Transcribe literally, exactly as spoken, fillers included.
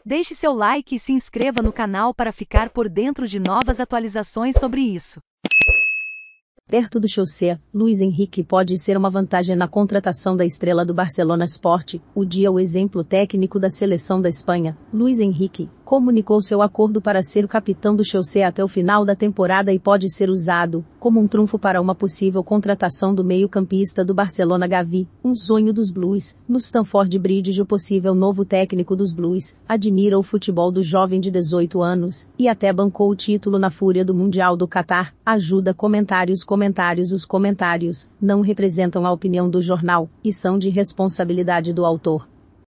Deixe seu like e se inscreva no canal para ficar por dentro de novas atualizações sobre isso. Perto do Chelsea, Luís Henrique pode ser uma vantagem na contratação da estrela do Barcelona Sport. O dia o exemplo técnico da seleção da Espanha, Luís Henrique, comunicou seu acordo para ser o capitão do Chelsea até o final da temporada e pode ser usado como um trunfo para uma possível contratação do meio-campista do Barcelona Gavi, um sonho dos Blues. No Stamford Bridge, o possível novo técnico dos Blues admira o futebol do jovem de dezoito anos e até bancou o título na fúria do Mundial do Catar. Ajuda comentários Comentários Os comentários não representam a opinião do jornal e são de responsabilidade do autor.